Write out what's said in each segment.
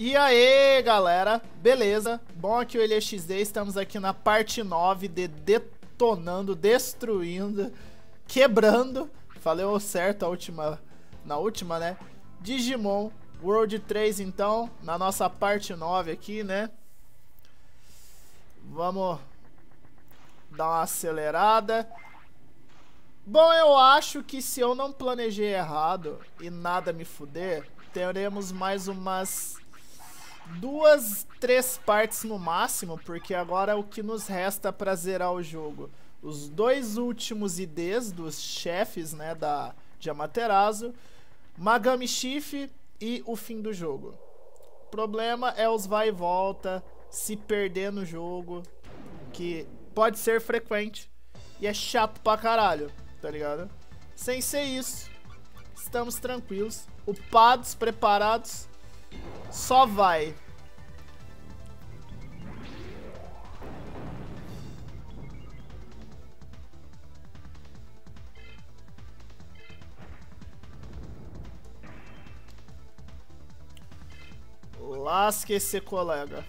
E aí, galera, beleza? Bom, aqui o ElieXD, estamos aqui na parte 9 de detonando, destruindo, quebrando, falei o certo na última, né? Digimon World 3, então, na nossa parte 9 aqui, né? Vamos dar uma acelerada. Bom, eu acho que se eu não planejei errado e nada me fuder, teremos mais umas 2, 3 partes no máximo, porque agora é o que nos resta pra zerar o jogo. Os dois últimos IDs dos chefes, né, de Amaterasu, Magami Chief e o fim do jogo. O problema é os vai e volta, se perder no jogo, que pode ser frequente e é chato pra caralho, tá ligado? Sem ser isso, estamos tranquilos, upados, preparados, só vai. Lasque esse colega.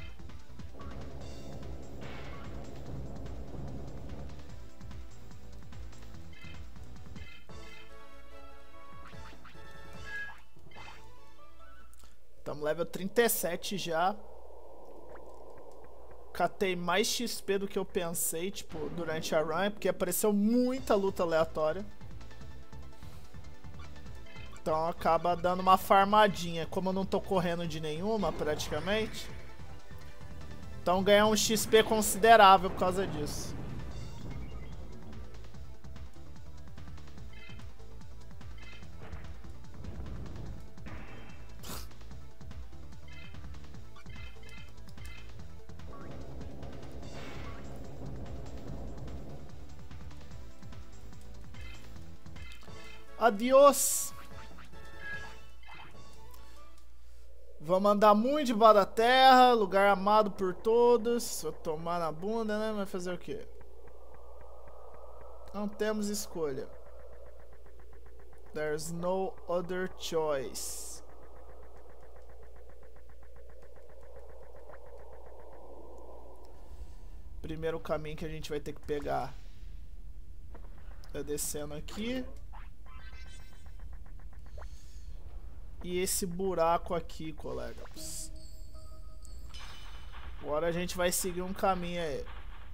Estamos level 37 já. Catei mais XP do que eu pensei, tipo, durante a run, porque apareceu muita luta aleatória. Então acaba dando uma farmadinha, como eu não tô correndo de nenhuma, praticamente. Então ganhar um XP considerável por causa disso. Adiós! Vamos andar muito debaixo da terra, lugar amado por todos. Vou tomar na bunda, né? Mas fazer o quê? Não temos escolha. There's no other choice. Primeiro caminho que a gente vai ter que pegar é descendo aqui. E esse buraco aqui, colegas. Agora a gente vai seguir um caminho aí.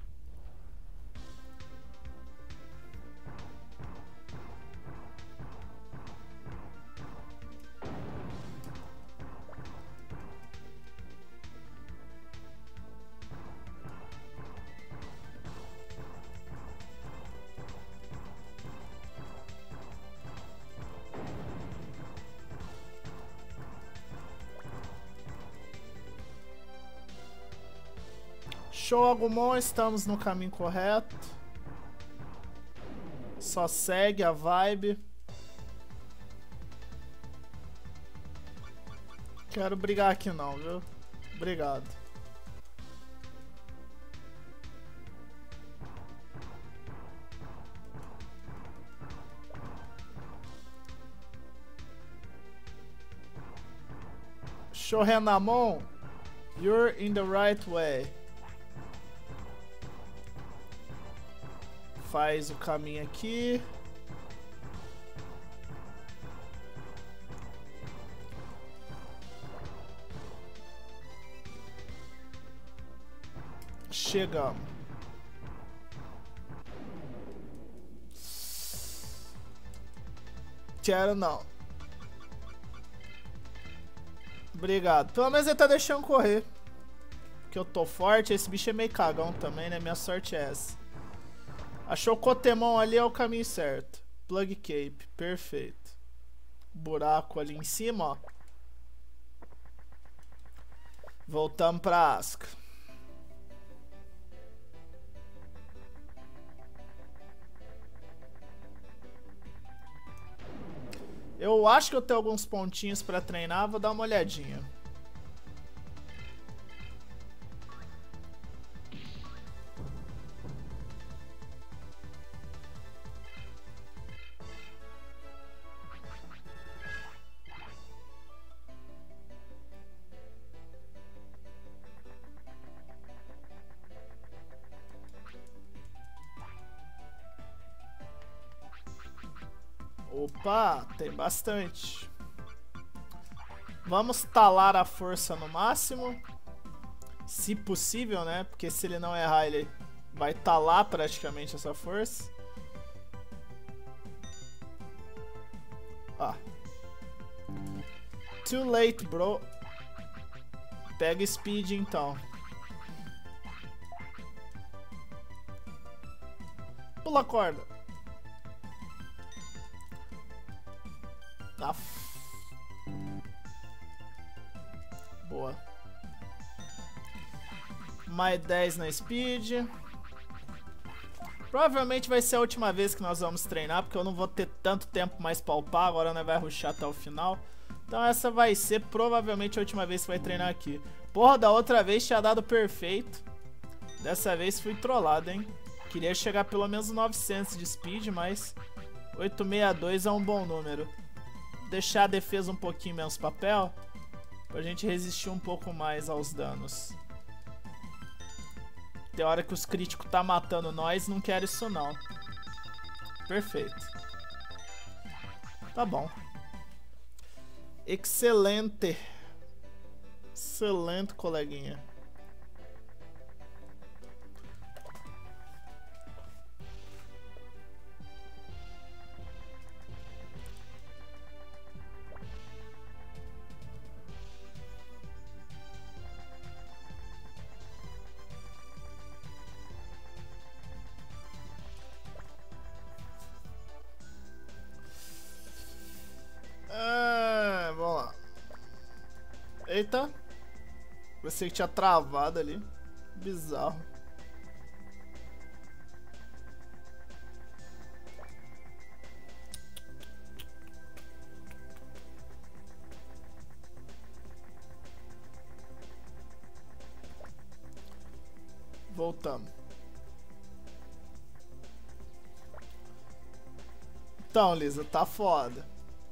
Show, Agumon, estamos no caminho correto. Só segue a vibe. Quero brigar aqui não, viu? Obrigado. Show, Renamon, you're in the right way. Faz o caminho aqui. Chegamos. Quero não. Obrigado. Pelo menos ele tá deixando correr. Porque eu tô forte. Esse bicho é meio cagão também, né? Minha sorte é essa. Achou o Cotemon ali, é o caminho certo. Plug Cape, perfeito. Buraco ali em cima, ó. Voltamos pra Asca. Eu acho que eu tenho alguns pontinhos pra treinar, vou dar uma olhadinha. Pá, tem bastante. Vamos talar a força no máximo. Se possível, né? Porque se ele não errar, ele vai talar praticamente essa força. Ah. Too late, bro. Pega speed então. Pula a corda. Ah. Boa. Mais 10 na speed. Provavelmente vai ser a última vez que nós vamos treinar, porque eu não vou ter tanto tempo mais pra upar. Agora nós vai rushar até o final. Então essa vai ser provavelmente a última vez que vai treinar aqui. Porra, da outra vez tinha dado perfeito. Dessa vez fui trollado, hein. Queria chegar pelo menos 900 de speed, mas 862 é um bom número. Deixar a defesa um pouquinho menos papel, pra gente resistir um pouco mais aos danos. Tem hora que os críticos tá matando nós, não quero isso não. Perfeito. Tá bom. Excelente. Excelente, coleguinha. Vamos lá. Eita. Pensei que tinha travado ali. Bizarro. Voltamos. Então, Lisa, tá foda.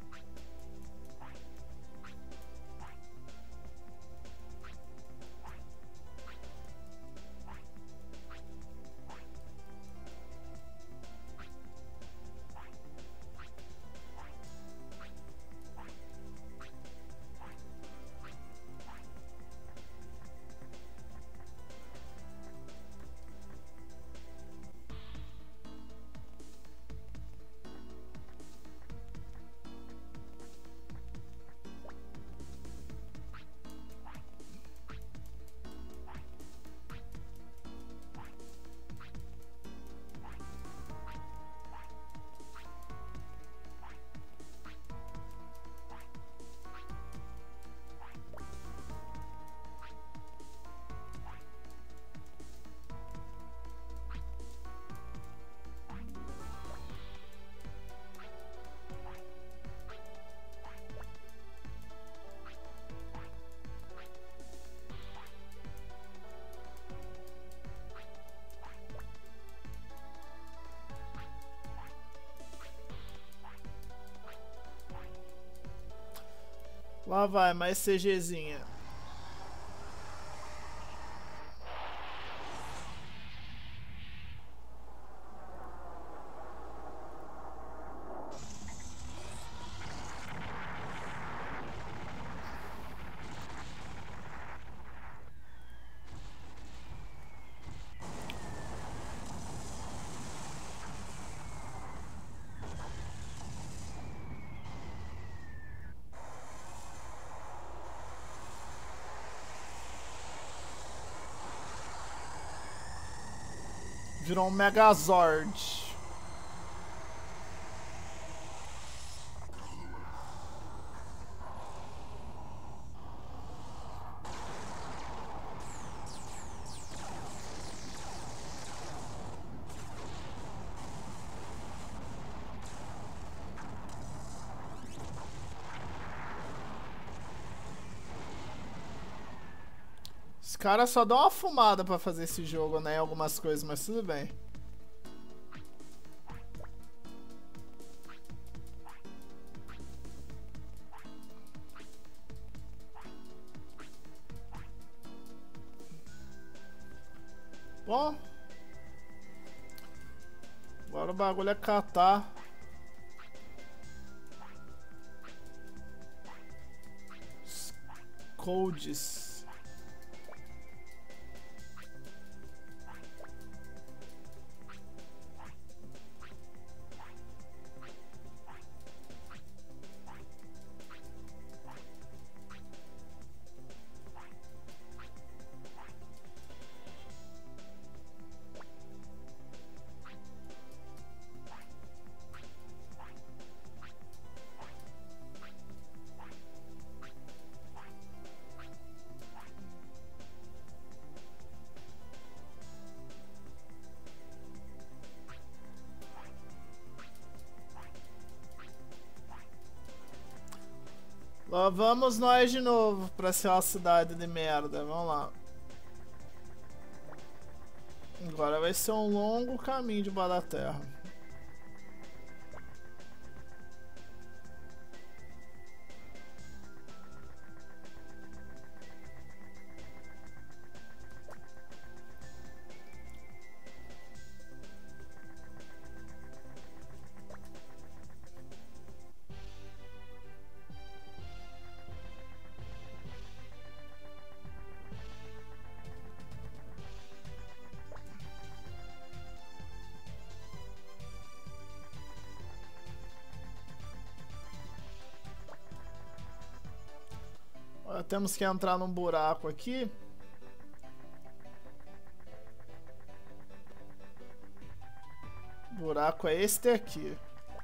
Lá vai, mais CGzinha. Virou um Megazord. Os caras só dão uma fumada pra fazer esse jogo, né? Algumas coisas, mas tudo bem. Bom. Agora o bagulho é catar codes. Lá vamos nós de novo pra ser uma cidade de merda. Vamos lá. Agora vai ser um longo caminho debaixo da terra. Temos que entrar num buraco aqui. O buraco é este aqui.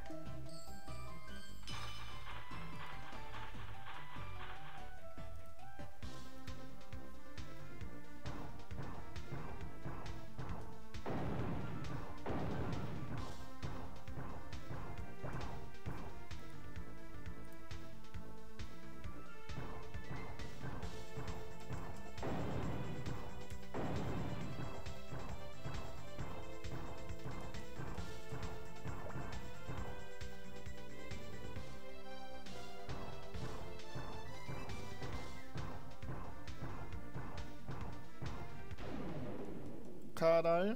Caralho.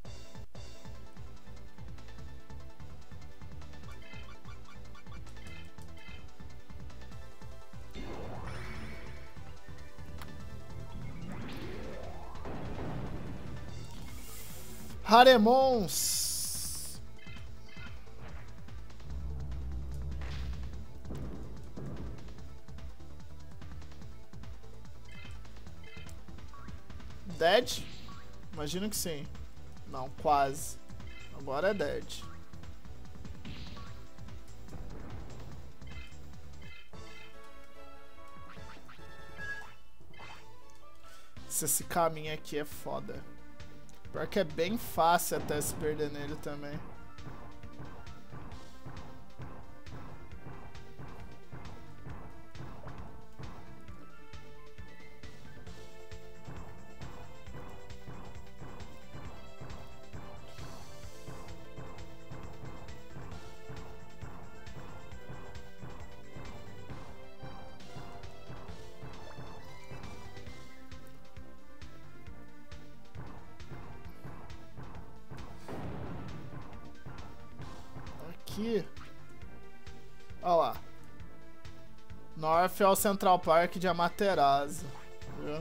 Haremons. Dead? Imagino que sim. Não, quase. Agora é dead. Esse caminho aqui é foda. Pior que é bem fácil até se perder nele também. Aqui. Olha lá. North é o Central Park de Amaterasu. Viu?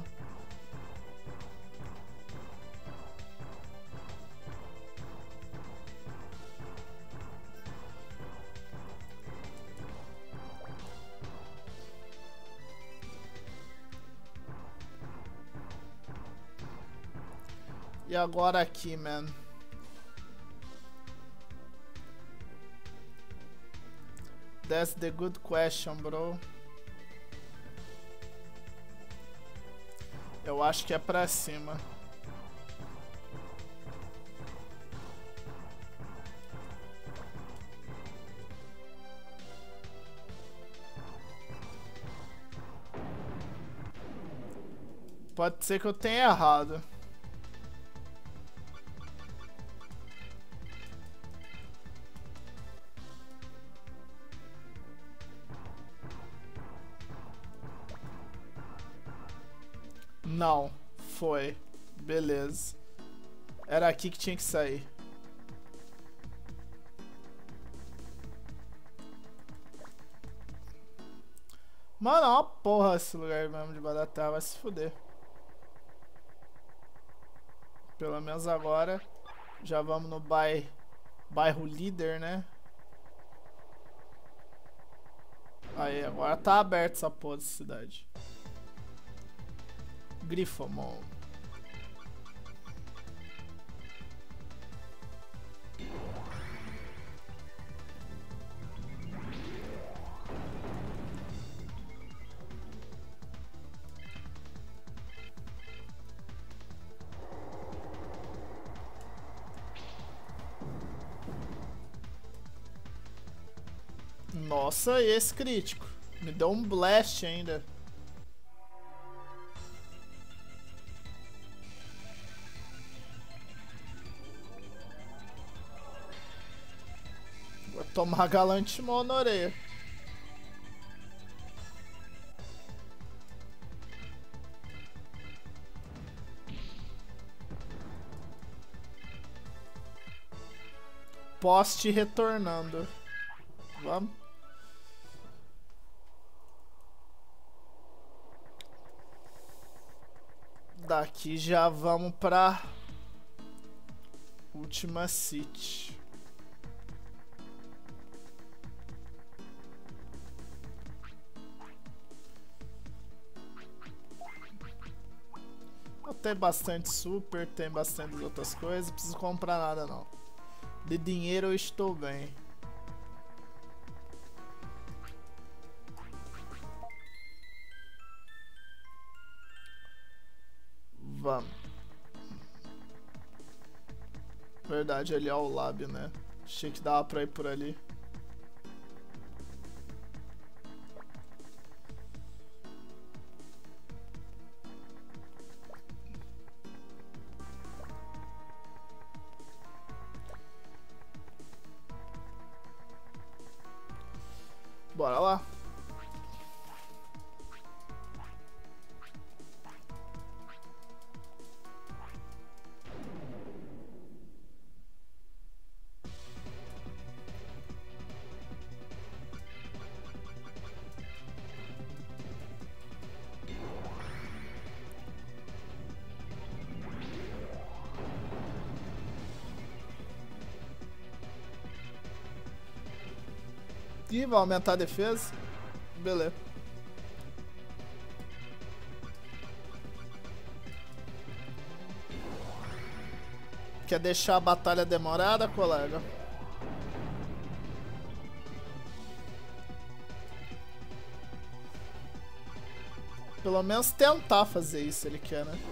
E agora aqui, man. That's the good question, bro. Eu acho que é pra cima. Pode ser que eu tenha errado. Não, foi. Beleza. Era aqui que tinha que sair. Mano, é uma porra esse lugar mesmo de Badaterra, vai se fuder. Pelo menos agora já vamos no bairro líder, né? Aí, agora tá aberto essa porra dessa cidade. Grifomon. Nossa, e esse crítico? Me deu um blast ainda. Vou tomar Galantimon na orelha. Poste retornando. Vamos. Daqui já vamos pra última city. Tem bastante super, tem bastante outras coisas. Não preciso comprar nada não. De dinheiro eu estou bem. Vamos. Verdade, ali é o lab, né? Achei que dava pra ir por ali. Bora lá. Ih, vai aumentar a defesa. Beleza. Quer deixar a batalha demorada, colega? Pelo menos tentar fazer isso, ele quer, né?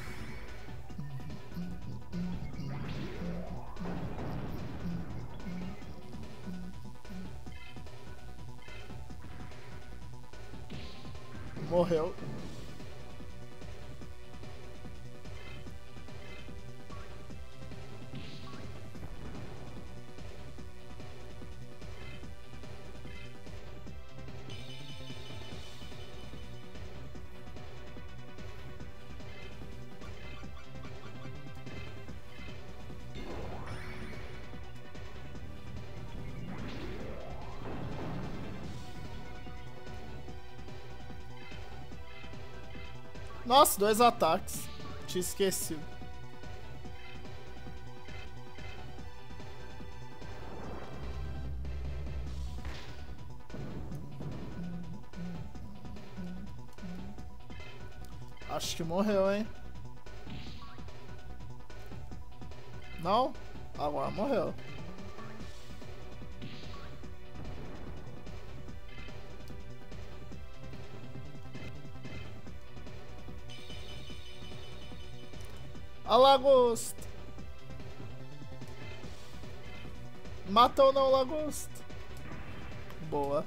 Morreu. Nossa, 2 ataques. Tinha esquecido. Acho que morreu, hein? Não? Agora morreu. A lagosta. Mata ou não, lagosta? Boa.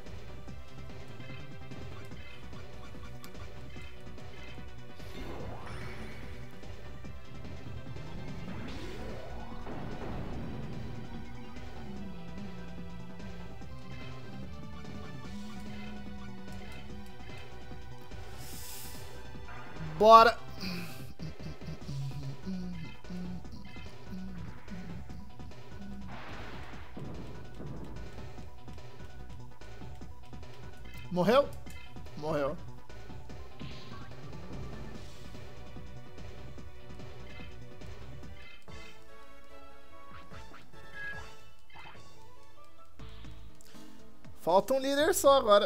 Bora. Morreu? Morreu. Falta um líder só agora.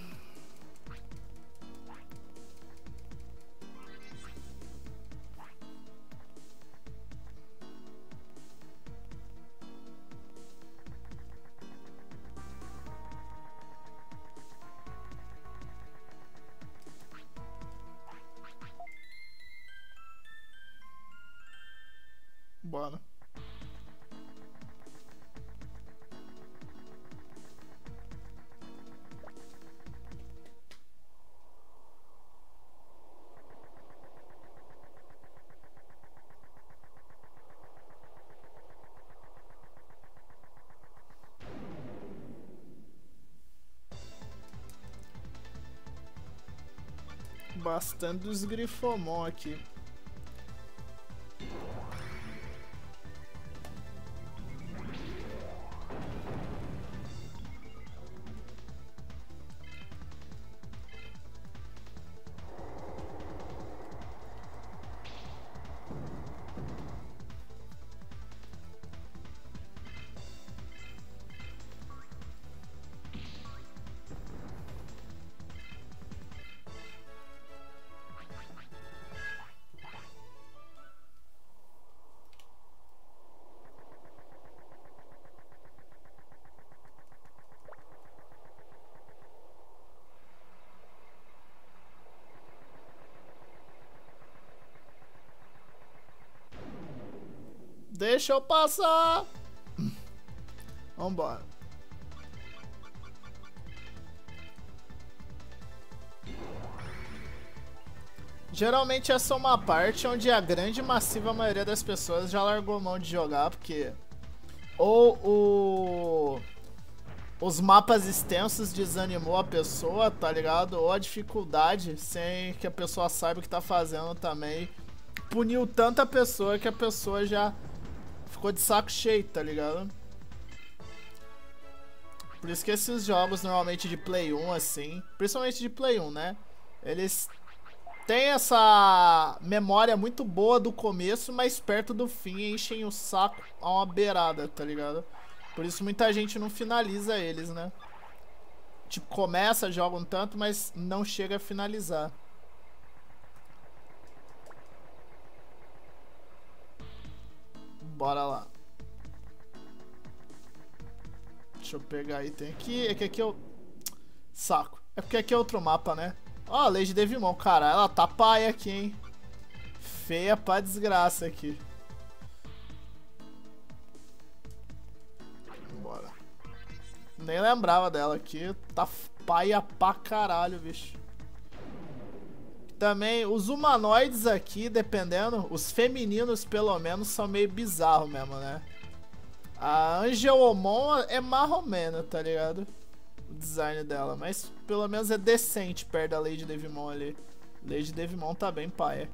Bora. Bastante dos Grifomon aqui. Deixa eu passar. Vambora. Geralmente essa é uma parte onde a grande massiva maioria das pessoas já largou mão de jogar, porque ou os mapas extensos desanimou a pessoa, tá ligado? Ou a dificuldade, sem que a pessoa saiba o que tá fazendo também, puniu tanta pessoa que a pessoa já ficou de saco cheio, tá ligado? Por isso que esses jogos normalmente de Play 1, assim, principalmente de Play 1, né? Eles têm essa memória muito boa do começo, mas perto do fim enchem o saco a uma beirada, tá ligado? Por isso muita gente não finaliza eles, né? Tipo, começa, joga um tanto, mas não chega a finalizar. Bora lá. Deixa eu pegar item aqui. É que aqui eu... Saco. É porque aqui é outro mapa, né? Ó, a Lady Devimon. Cara, ela tá paia aqui, hein? Feia pra desgraça aqui. Bora. Nem lembrava dela aqui. Tá paia pra caralho, bicho. Também, os humanoides aqui, dependendo, os femininos pelo menos são meio bizarros mesmo, né? A Angelomon é marromena, tá ligado? O design dela, mas pelo menos é decente perto da Lady Devimon ali. Lady Devimon tá bem paia.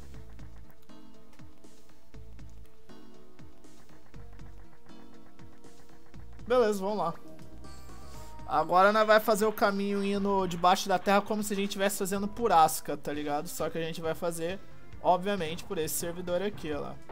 Beleza, vamos lá. Agora nós vai fazer o caminho indo debaixo da terra como se a gente estivesse fazendo por Asca, tá ligado? Só que a gente vai fazer, obviamente, por esse servidor aqui, ó lá.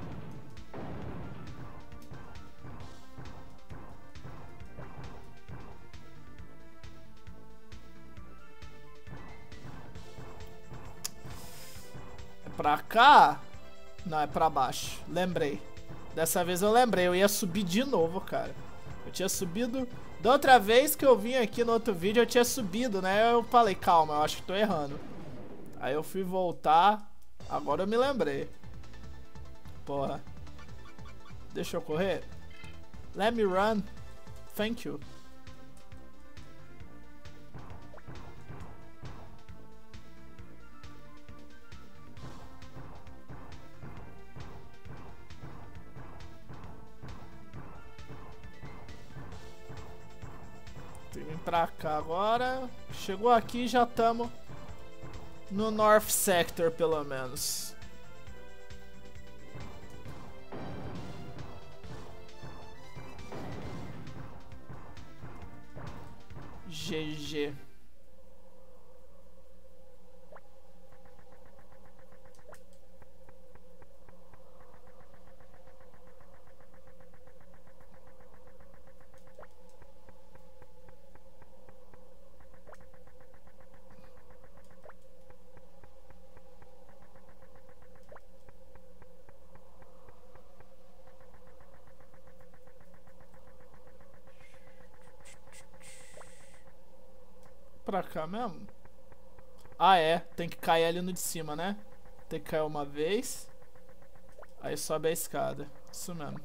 É pra cá? Não, é pra baixo. Lembrei. Dessa vez eu lembrei, eu ia subir de novo, cara. Eu tinha subido... Da outra vez que eu vim aqui no outro vídeo, eu tinha subido, né? Eu falei, calma, eu acho que tô errando. Aí eu fui voltar. Agora eu me lembrei. Porra. Deixa eu correr. Let me run. Thank you. Tem que vir pra cá agora. Chegou aqui, já estamos no North Sector, pelo menos. GG. Pra cá mesmo? Ah, é. Tem que cair ali no de cima, né? Tem que cair uma vez. Aí sobe a escada. Isso mesmo.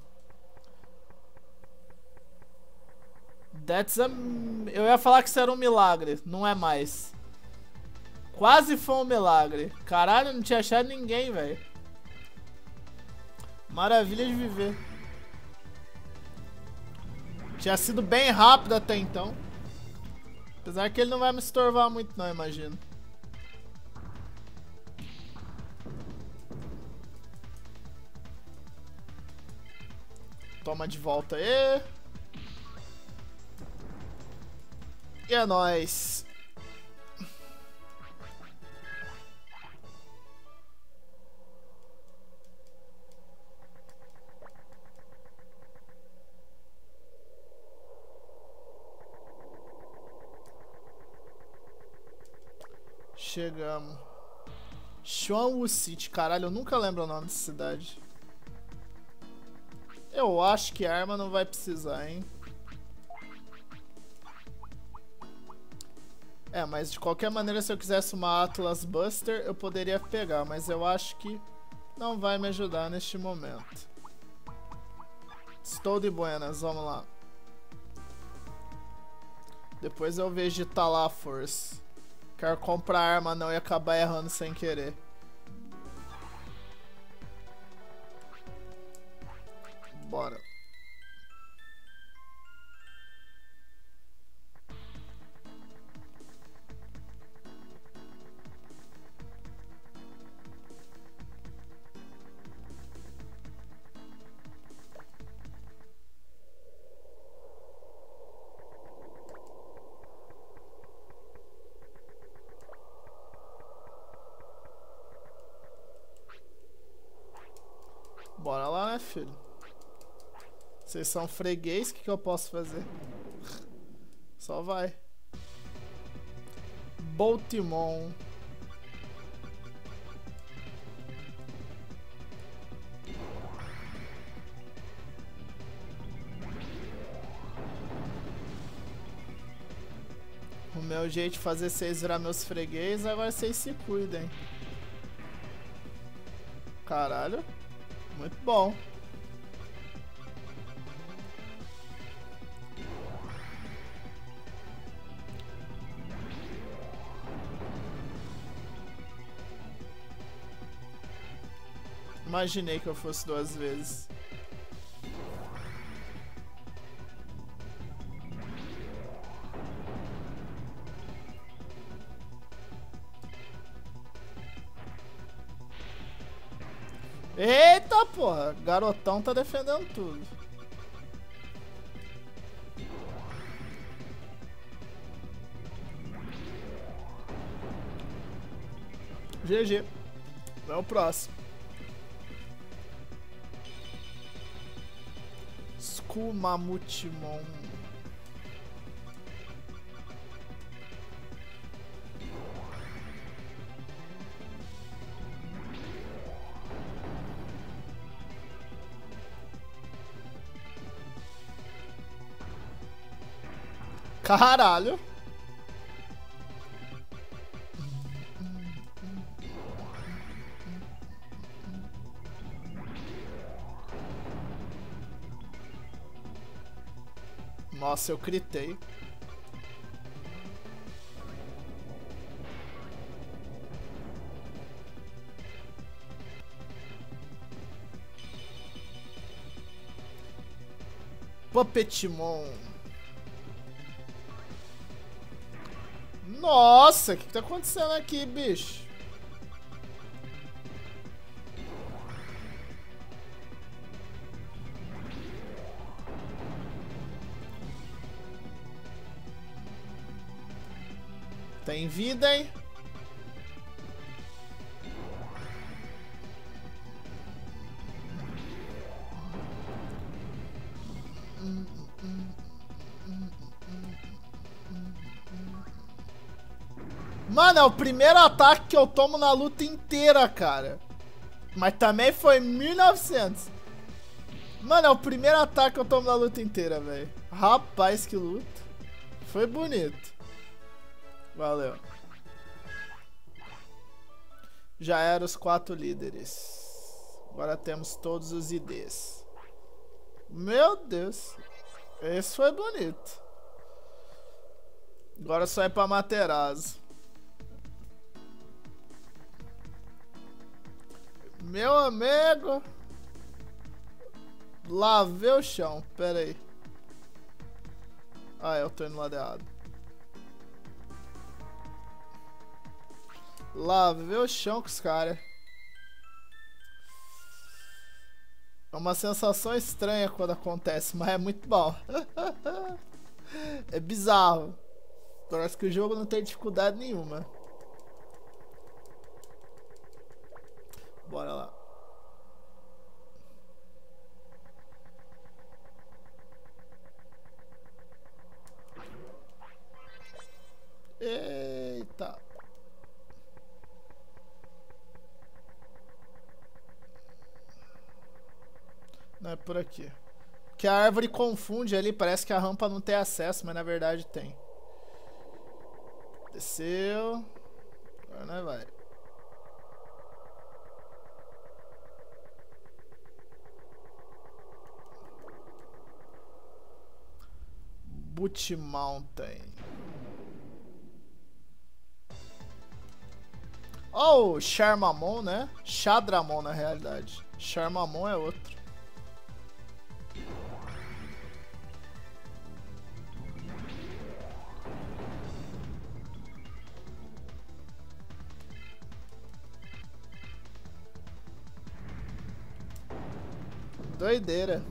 That's a... Eu ia falar que isso era um milagre. Não é mais. Quase foi um milagre. Caralho, não tinha achado ninguém, velho. Maravilha de viver. Tinha sido bem rápido até então. Apesar que ele não vai me estorvar muito não, imagino. Toma de volta aí. E é nóis. Chegamos. Xuanwu City. Caralho, eu nunca lembro o nome dessa cidade. Eu acho que arma não vai precisar, hein? É, mas de qualquer maneira, se eu quisesse uma Atlas Buster, eu poderia pegar. Mas eu acho que não vai me ajudar neste momento. Estou de buenas, vamos lá. Depois eu vejo de talar a força. Quero comprar arma não e acabar errando sem querer. Bora. Bora lá, né, filho? Vocês são freguês, o que eu posso fazer? Só vai. Baltimore. O meu jeito de fazer vocês virar meus freguês, agora vocês se cuidem. Caralho. Muito bom. Imaginei que eu fosse 2 vezes. Eita porra, garotão tá defendendo tudo. GG. É o próximo. Skumamutimon. Caralho. Nossa, eu critei. Puppetimon. Nossa, o que tá acontecendo aqui, bicho? Tem vida, hein? Mano, é o primeiro ataque que eu tomo na luta inteira, cara. Mas também foi 1900. Mano, é o primeiro ataque que eu tomo na luta inteira, velho. Rapaz, que luta. Foi bonito. Valeu. Já eram os 4 líderes. Agora temos todos os IDs. Meu Deus. Esse foi bonito. Agora só é pra Materazzo. Meu amigo. Lavei o chão. Pera aí. Ah, eu tô indo lá de errado. Lavei o chão com os caras. É uma sensação estranha quando acontece, mas é muito bom. É bizarro. Parece que o jogo não tem dificuldade nenhuma. Bora lá. Eita. Não é por aqui. Que a árvore confunde ali, parece que a rampa não tem acesso, mas na verdade tem. Desceu. Agora nós vai. Boot Mountain. Oh, Charmamon, né? Xadramon na realidade. Charmamon é outro. Doideira.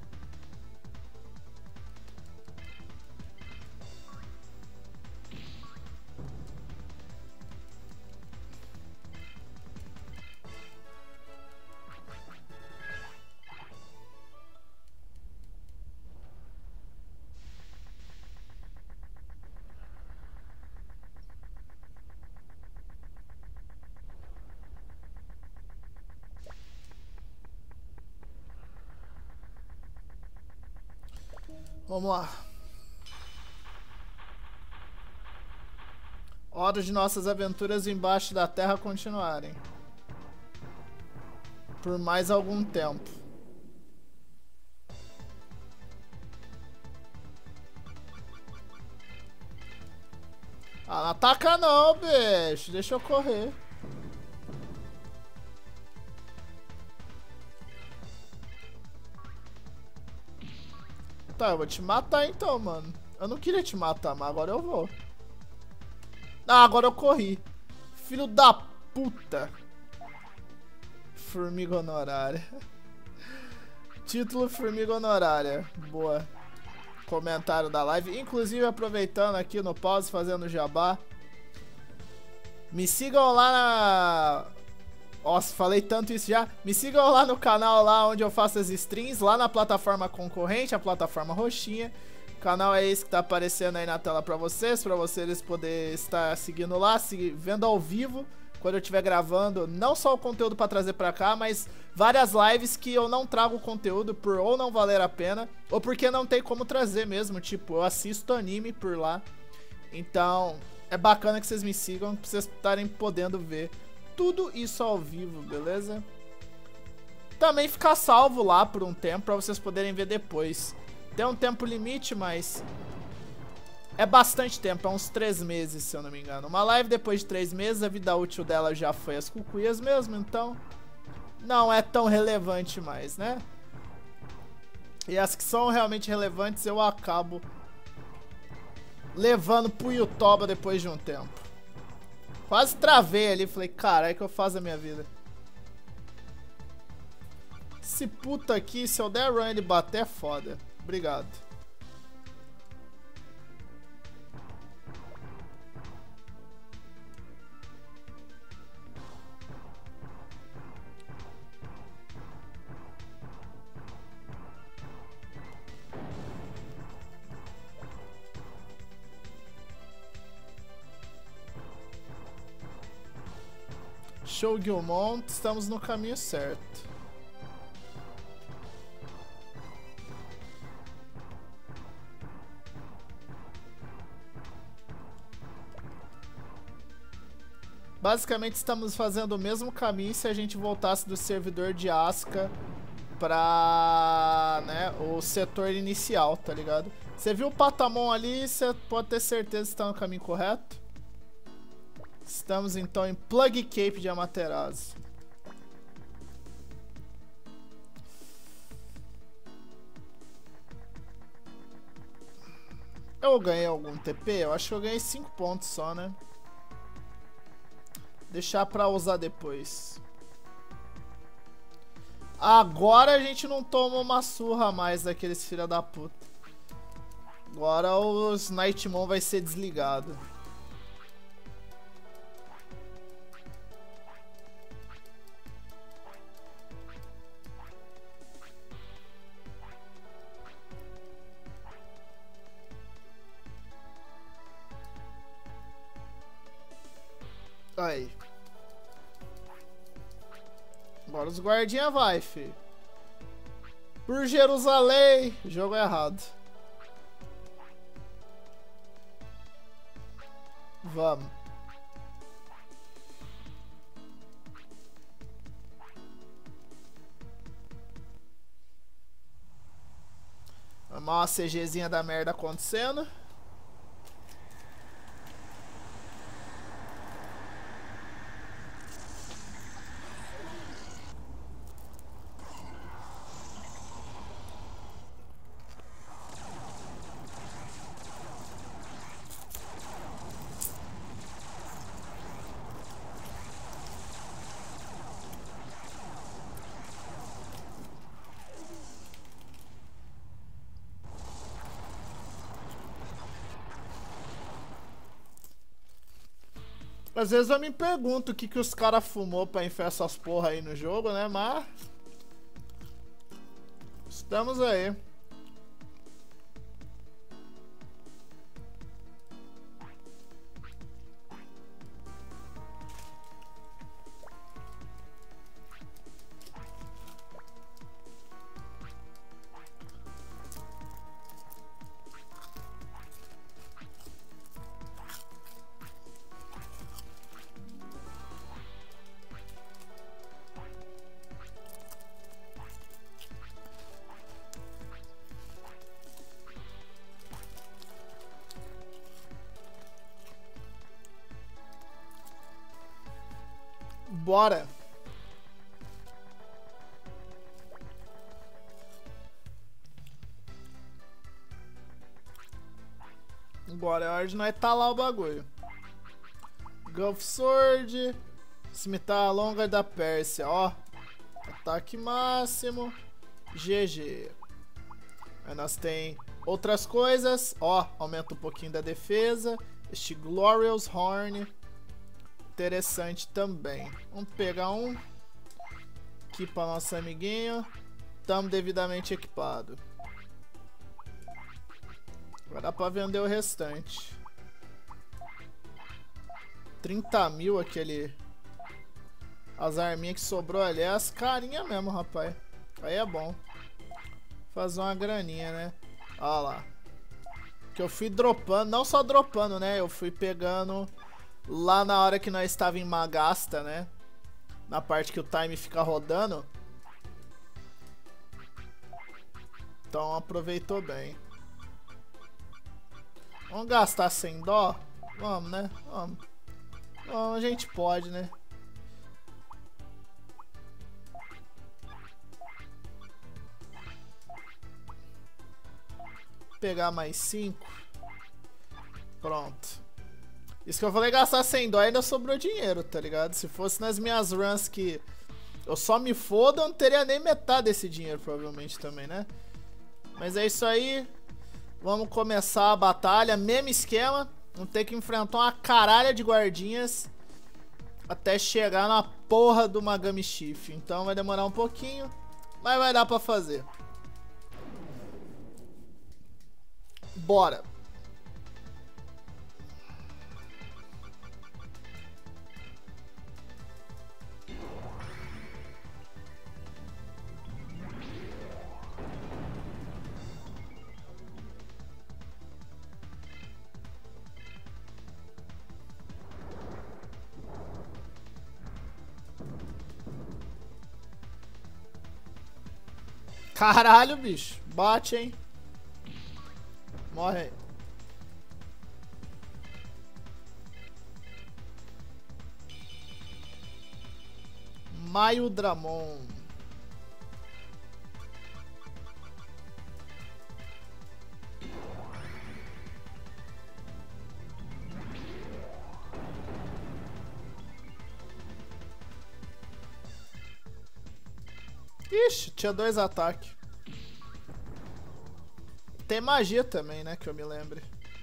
Vamos lá. Hora de nossas aventuras embaixo da terra continuarem. Por mais algum tempo. Ah, não ataca não, bicho. Deixa eu correr. Tá, eu vou te matar então, mano. Eu não queria te matar, mas agora eu vou. Ah, agora eu corri. Filho da puta. Formiga honorária. Título Formiga honorária. Boa. Comentário da live. Inclusive, aproveitando aqui no pause, fazendo jabá. Me sigam lá na... Nossa, falei tanto isso já. Me sigam lá no canal lá onde eu faço as streams. Lá na plataforma concorrente, a plataforma roxinha. O canal é esse que tá aparecendo aí na tela pra vocês poderem estar seguindo lá, vendo ao vivo. Quando eu estiver gravando, não só o conteúdo pra trazer pra cá, mas várias lives que eu não trago conteúdo por ou não valer a pena, ou porque não tem como trazer mesmo. Tipo, eu assisto anime por lá. Então, é bacana que vocês me sigam, pra vocês estarem podendo ver tudo isso ao vivo, beleza? Também ficar salvo lá por um tempo pra vocês poderem ver depois. Tem um tempo limite, mas é bastante tempo, é uns 3 meses, se eu não me engano. Uma live depois de 3 meses, a vida útil dela já foi as cucuias mesmo, então não é tão relevante mais, né? E as que são realmente relevantes eu acabo levando pro Yutoba depois de um tempo. Quase travei ali, falei, caralho, o que eu faço da minha vida? Esse puta aqui, se eu der run e ele bater, é foda. Obrigado. Show Gilmont, estamos no caminho certo. Basicamente estamos fazendo o mesmo caminho se a gente voltasse do servidor de Aska pra, né, o setor inicial, tá ligado? Você viu o Patamon ali, você pode ter certeza que está no caminho correto. Estamos então em Plug Cape de Amaterasu. Eu ganhei algum TP? Eu acho que eu ganhei 5 pontos só, né? Deixar pra usar depois. Agora a gente não toma uma surra mais daqueles filha da puta. Agora os Nightmon vai ser desligado. Aí. Agora os guardinha vai, fi. Por Jerusalém. Jogo errado. Vamos. Vamos uma CGzinha da merda acontecendo. Às vezes eu me pergunto o que os caras fumou pra enfiar essas porra aí no jogo, né? Mas... estamos aí. Bora. Bora, é hora de nós talar o bagulho. Gulf Sword. Cimitarra longa da Pérsia, ó. Ataque máximo. GG. Aí nós tem outras coisas. Ó, aumenta um pouquinho da defesa. Este Glorious Horn. Interessante também. Vamos pegar um. Equipa nosso amiguinho. Estamos devidamente equipado. Vai dar pra vender o restante. 30 mil aquele... as arminhas que sobrou ali. É as carinhas mesmo, rapaz. Aí é bom. Fazer uma graninha, né? Olha lá. Que eu fui dropando. Não só dropando, né? Eu fui pegando... lá na hora que nós estava em Magasta, né? Na parte que o time fica rodando. Então aproveitou bem. Vamos gastar sem dó? Vamos, né? Vamos. Vamos, a gente pode, né? Pegar mais 5. Pronto. Isso que eu falei, gastar sem dó, ainda sobrou dinheiro, tá ligado? Se fosse nas minhas runs que eu só me fodo, eu não teria nem metade desse dinheiro, provavelmente, também, né? Mas é isso aí. Vamos começar a batalha. Mesmo esquema. Vamos ter que enfrentar uma caralha de guardinhas até chegar na porra do Magami Chief. Então vai demorar um pouquinho, mas vai dar pra fazer. Bora. Caralho, bicho. Bate, hein. Morre aí. Maio Dramon. Ixi, tinha 2 ataques. Tem magia também, né? Que eu me lembre.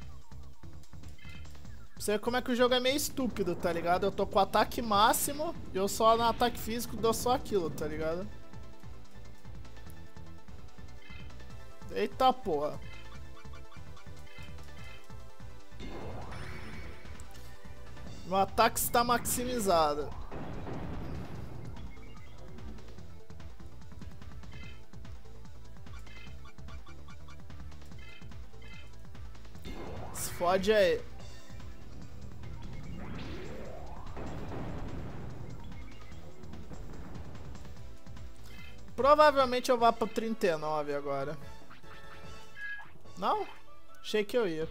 Você vê como é que o jogo é meio estúpido, tá ligado? Eu tô com ataque máximo e eu só no ataque físico dou só aquilo, tá ligado? Eita porra. Meu ataque está maximizado. Se fode aí. Provavelmente eu vá pro 39 agora. Não? Achei que eu ia.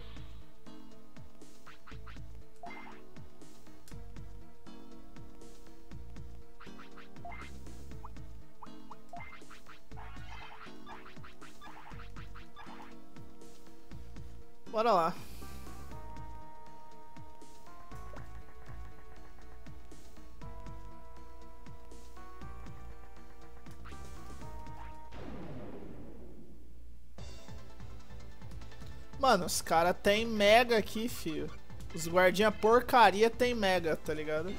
Bora lá. Mano, os caras tem mega aqui, fio. Os guardinha porcaria tem mega, tá ligado?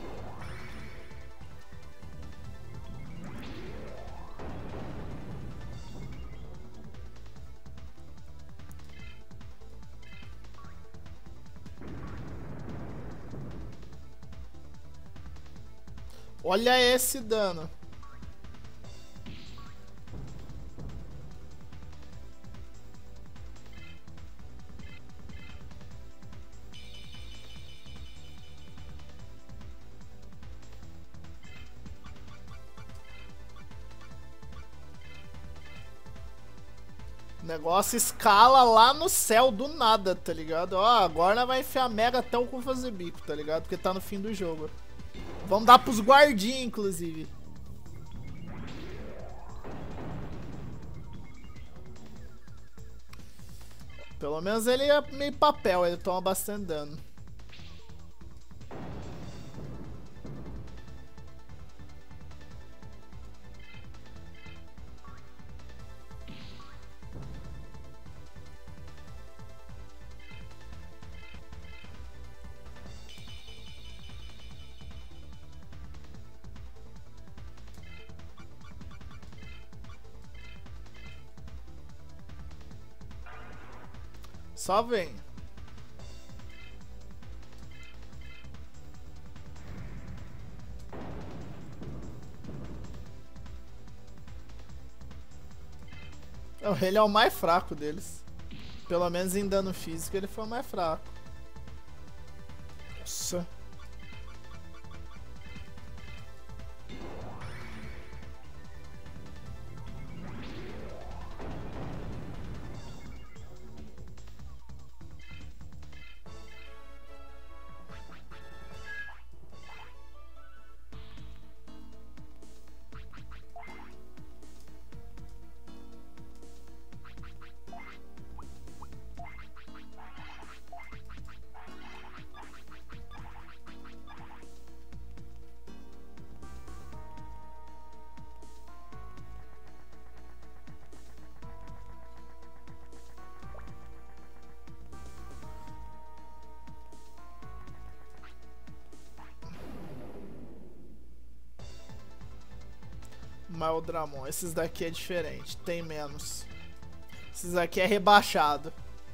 Olha esse dano. O negócio escala lá no céu do nada, tá ligado? Ó, agora vai enfiar mega até o cu fazer bico, tá ligado? Porque tá no fim do jogo. Vamos dar pros guardinhos, inclusive. Pelo menos ele é meio papel, ele toma bastante dano. Só vem. Não, ele é o mais fraco deles. Pelo menos em dano físico ele foi o mais fraco. Nossa. Maldramon, esses daqui é diferente, tem menos. Esses daqui é rebaixado.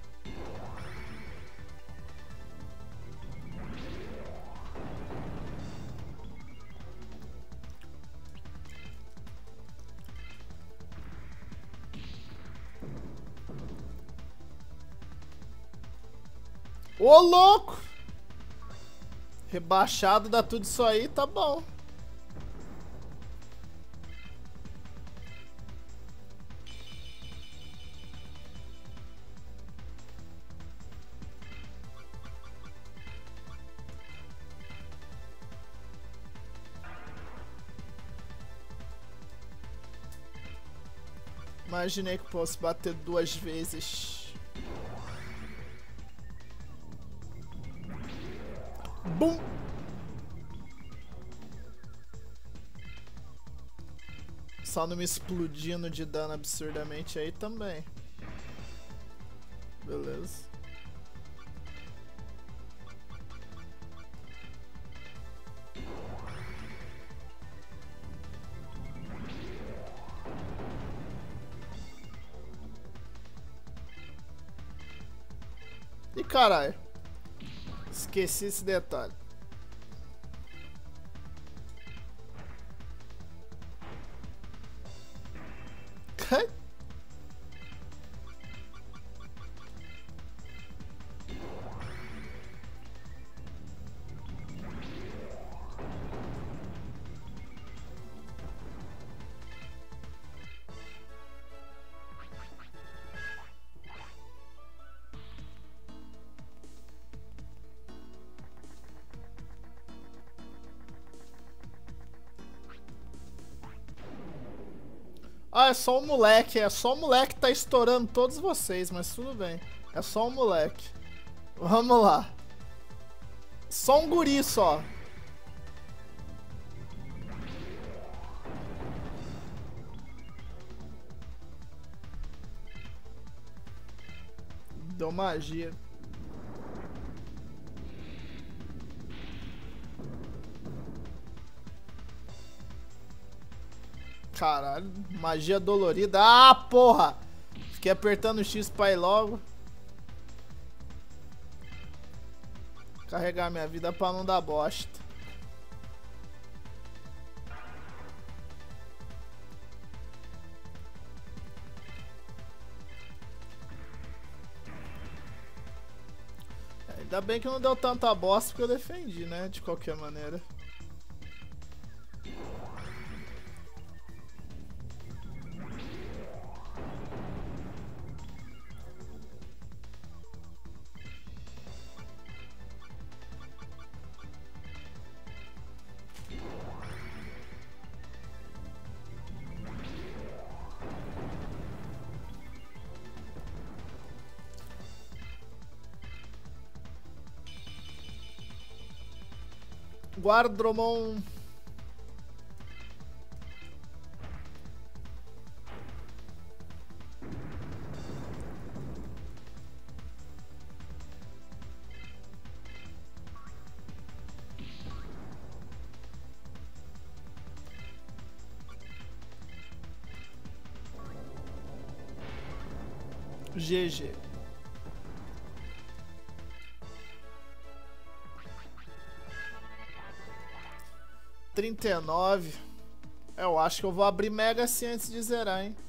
Ô louco! Rebaixado dá tudo isso aí, tá bom. Imaginei que fosse bater 2 vezes. Bum! Só não me explodindo de dano absurdamente aí também. Beleza. E caralho. Esqueci esse detalhe. Ah, é só um moleque. É só um moleque que tá estourando todos vocês, mas tudo bem. É só um moleque. Vamos lá. Só um guri só. Deu magia. Caralho, magia dolorida. Ah, porra! Fiquei apertando o X pra ir logo. Carregar minha vida pra não dar bosta. Ainda bem que não deu tanta bosta porque eu defendi, né? De qualquer maneira. Guardromon. GG. $39. Eu acho que eu vou abrir Mega assim antes de zerar, hein?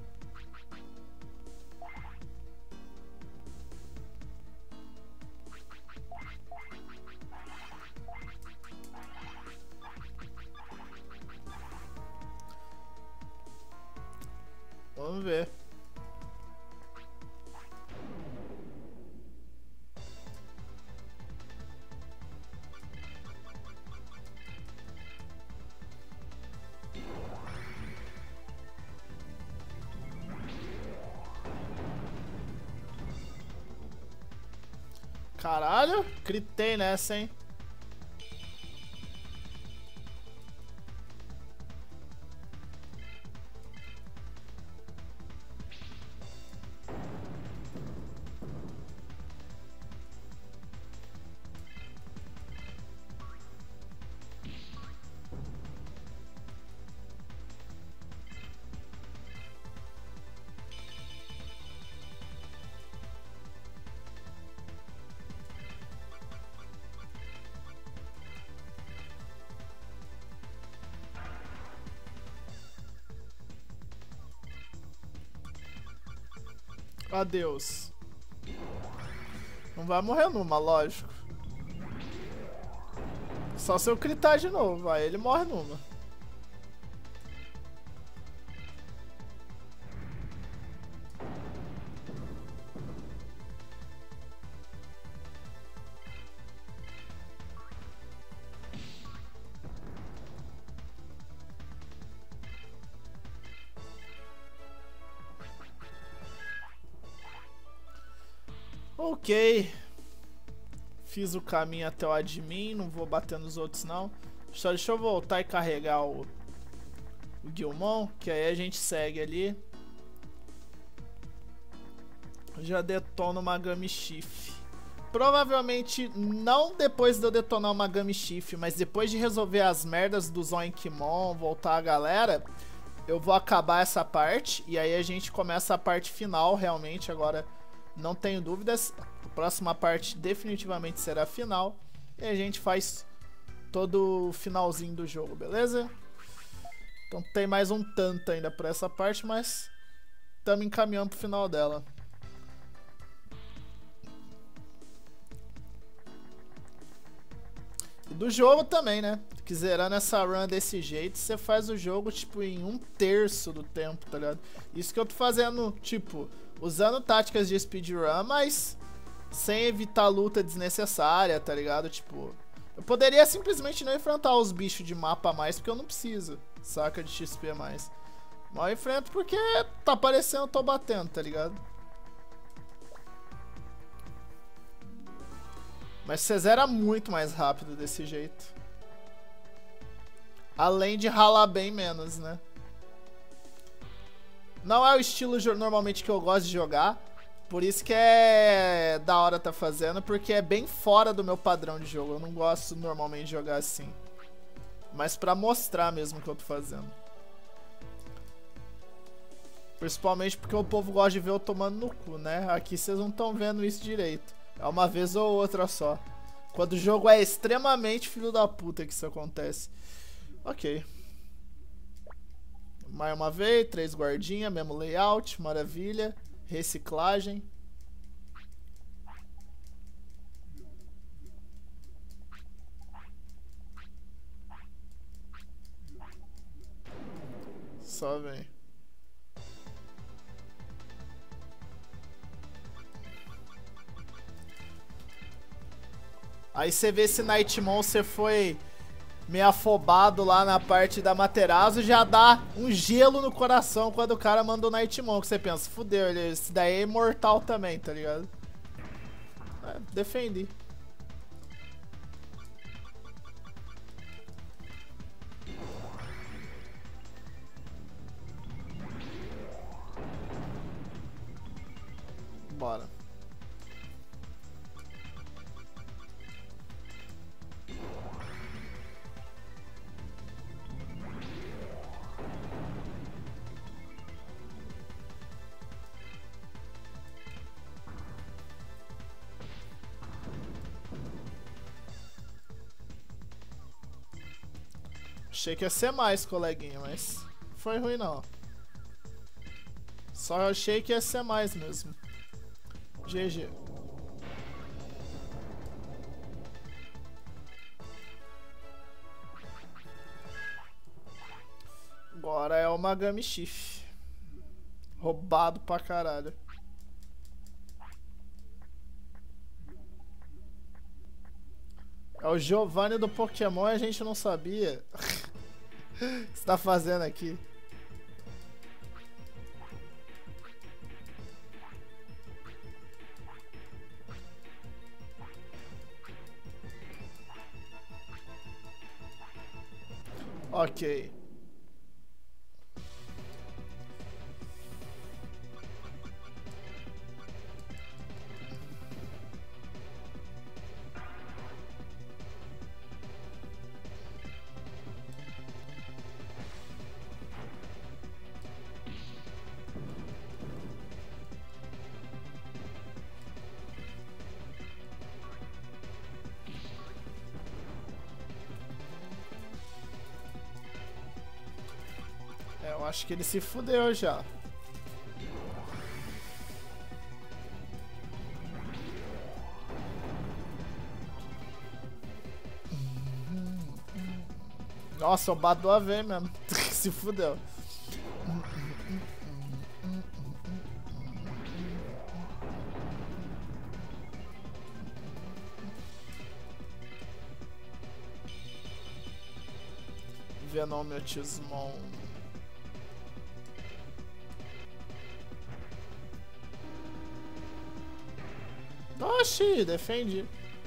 Vamos ver. Caralho, critei nessa, hein? Adeus. Não vai morrer numa, lógico. Só se eu critar de novo, aí ele morre numa. Ok. Fiz o caminho até o admin, não vou bater nos outros não. Só deixa eu voltar e carregar o Guilmon, que aí a gente segue ali. Já detono uma Gummy Chief. Provavelmente não depois de eu detonar uma Gummy Chief, mas depois de resolver as merdas do Zoinkmon, voltar a galera, eu vou acabar essa parte e aí a gente começa a parte final realmente. Agora não tenho dúvidas, a próxima parte definitivamente será a final e a gente faz todo o finalzinho do jogo, beleza? Então tem mais um tanto ainda pra essa parte, mas estamos encaminhando pro final dela. E do jogo também, né? Que zerando essa run desse jeito, você faz o jogo, tipo, em 1/3 do tempo, tá ligado? Isso que eu tô fazendo, tipo, usando táticas de speedrun, mas sem evitar luta desnecessária, tá ligado? Tipo, eu poderia simplesmente não enfrentar os bichos de mapa a mais, porque eu não preciso, saca, de XP a mais. Mas eu enfrento porque tá parecendo que eu tô batendo, tá ligado? Mas você zera muito mais rápido desse jeito. Além de ralar bem menos, né? Não é o estilo normalmente que eu gosto de jogar. Por isso que é da hora tá fazendo. Porque é bem fora do meu padrão de jogo. Eu não gosto normalmente de jogar assim. Mas pra mostrar mesmo o que eu tô fazendo. Principalmente porque o povo gosta de ver eu tomando no cu, né? Aqui vocês não estão vendo isso direito. É uma vez ou outra só. Quando o jogo é extremamente filho da puta que isso acontece. Ok. Mais uma vez, 3 guardinhas, mesmo layout, maravilha. Reciclagem. Só vem. Aí você vê se Nightmon você foi meio afobado lá na parte da Materazo, já dá um gelo no coração quando o cara manda o Nightmon, que você pensa, fudeu, esse daí é imortal também, tá ligado? É, defendi. Bora. Achei que ia ser mais, coleguinha, mas foi ruim não. Só achei que ia ser mais mesmo. GG. Agora é o Magami Chief. Roubado pra caralho. É o Giovanni do Pokémon e a gente não sabia. O que você tá fazendo aqui? Ok. Eu acho que ele se fudeu já. Nossa, eu bato do AV mesmo. Se fudeu. Venomiotismon. Oxi, defendi.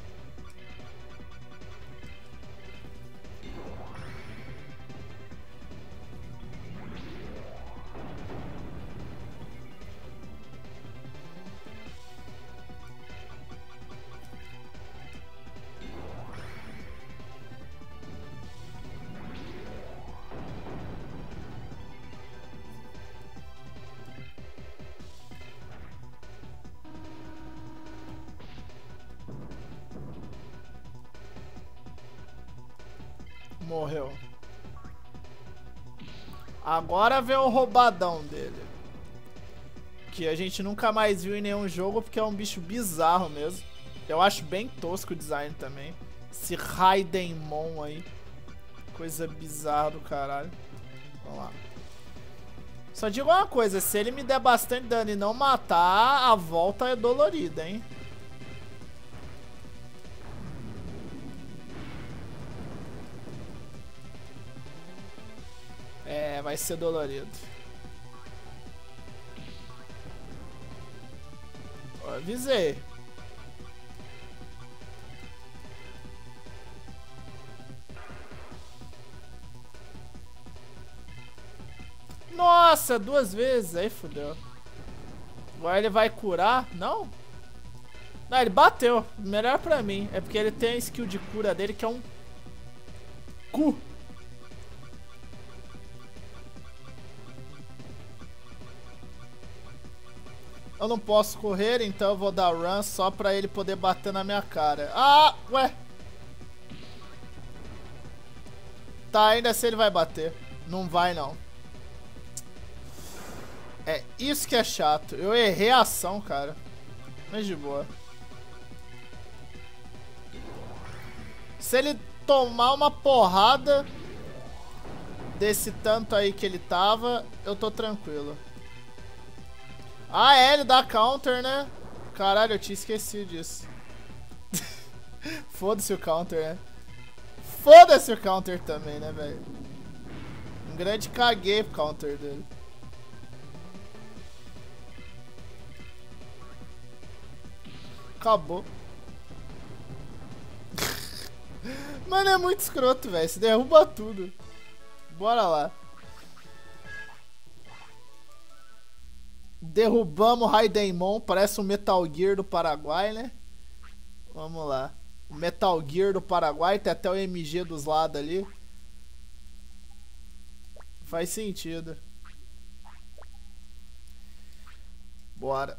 Morreu. Agora vem o roubadão dele. Que a gente nunca mais viu em nenhum jogo, porque é um bicho bizarro mesmo. Eu acho bem tosco o design também. Esse Raidemon aí. Coisa bizarra do caralho. Vamos lá. Só digo uma coisa, se ele me der bastante dano e não matar, a volta é dolorida, hein? É, vai ser dolorido. Eu avisei. Nossa, 2 vezes. Aí fodeu. Agora ele vai curar? Não? Não, ele bateu. Melhor pra mim. É porque ele tem a skill de cura dele que é um cu. Eu não posso correr, então eu vou dar run só pra ele poder bater na minha cara. Ah, ué. Tá, ainda assim ele vai bater. Não vai, não. É isso que é chato. Eu errei a ação, cara. Mas de boa. Se ele tomar uma porrada desse tanto aí que ele tava, eu tô tranquilo. Ah, é, ele dá counter, né? Caralho, eu tinha esquecido disso. Foda-se o counter, né? Foda-se o counter também, né, velho? Um grande caguei pro counter dele. Acabou. Mano, é muito escroto, velho. Você derruba tudo. Bora lá. Derrubamos o Raidemon. Parece um Metal Gear do Paraguai, né? Vamos lá. O Metal Gear do Paraguai. Tem até o MG dos lados ali. Faz sentido. Bora.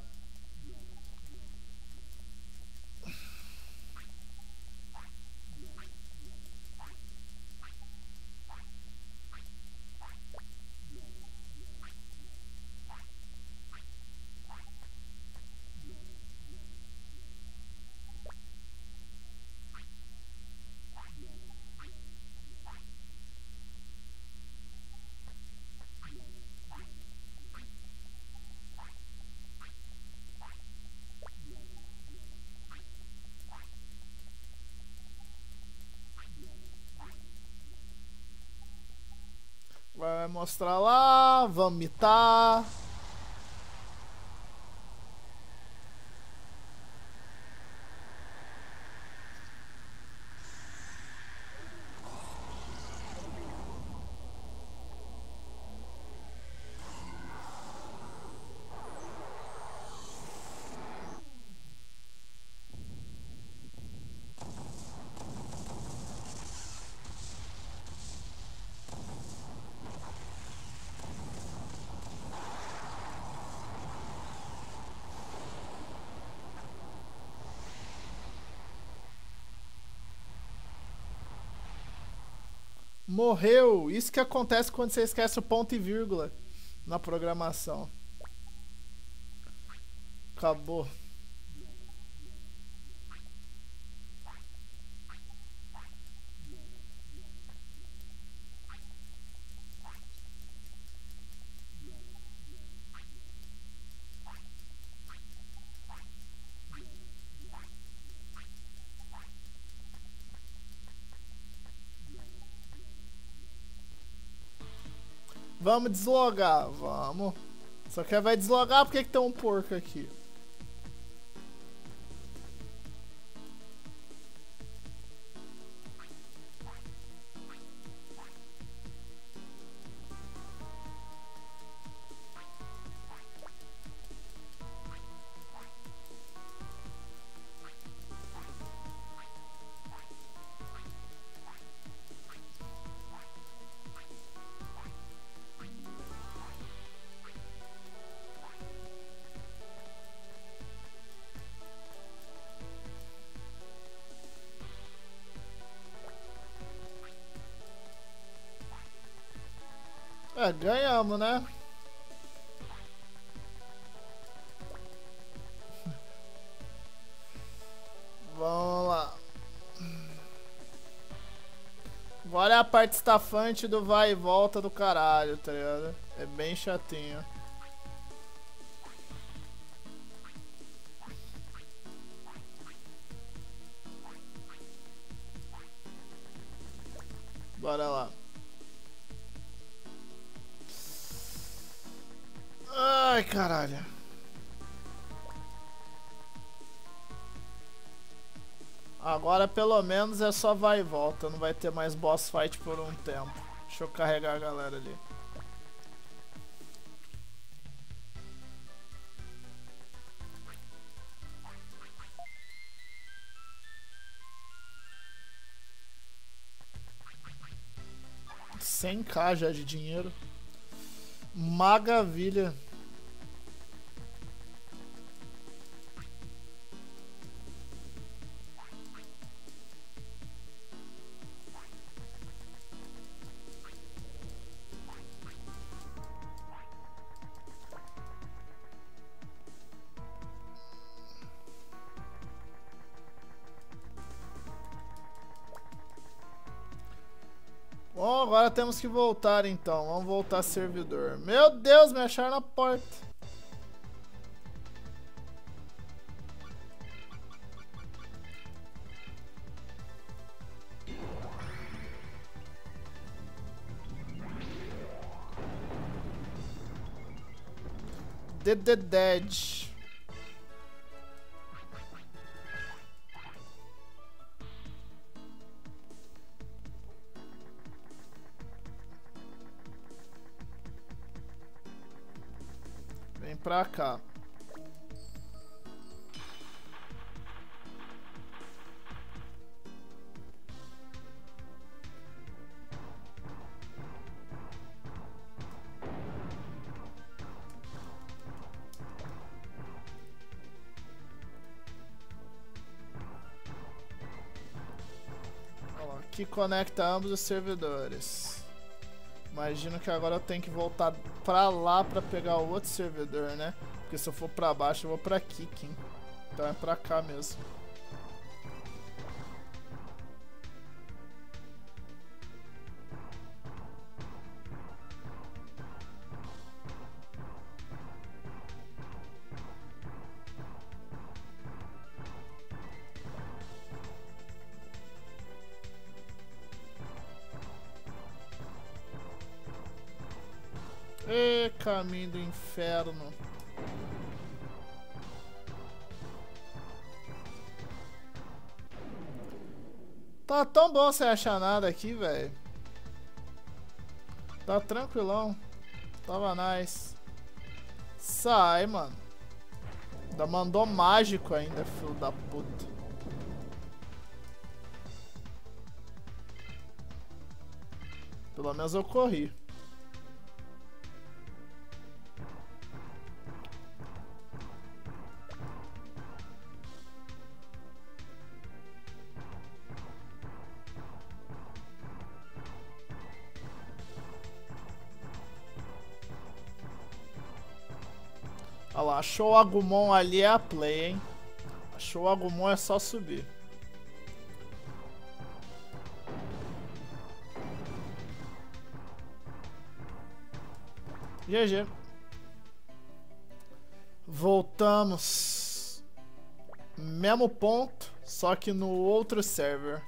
Vai mostrar lá, vamos mitar. Morreu. Isso que acontece quando você esquece o ponto e vírgula na programação. Acabou. Vamos deslogar, vamos. Só que vai deslogar porque que tem um porco aqui. É, ganhamos, né? Vamos lá. Agora é a parte estafante do vai e volta do caralho, tá ligado? É bem chatinho. Bora lá. Ai, caralho. Agora pelo menos é só vai e volta. Não vai ter mais boss fight por um tempo. Deixa eu carregar a galera ali. $100k já de dinheiro. Maravilha. Bom, agora temos que voltar então. Vamos voltar servidor. Meu Deus, me acharam na porta. The Dead. Vem pra cá. Que conecta ambos os servidores. Imagino que agora eu tenho que voltar pra lá pra pegar o outro servidor, né? Porque se eu for pra baixo eu vou pra Kicking. Então é pra cá mesmo. Caminho do inferno. Tá tão bom sem achar nada aqui, velho. Tá tranquilão. Tava nice. Sai, mano. Ainda mandou mágico ainda, filho da puta. Pelo menos eu corri. Olha lá, achou o Agumon ali é a play, hein? Achou o Agumon é só subir. GG. Voltamos. Mesmo ponto, só que no outro server.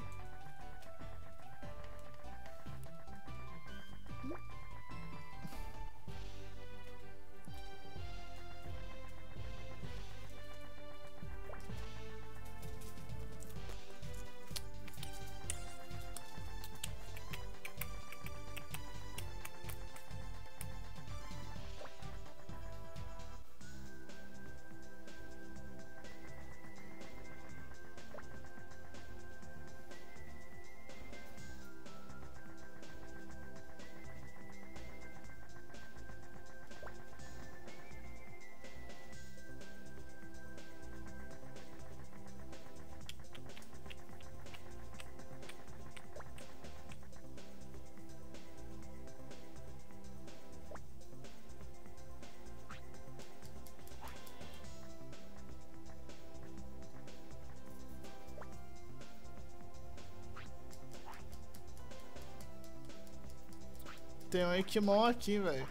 tem um Ikimon aqui, velho.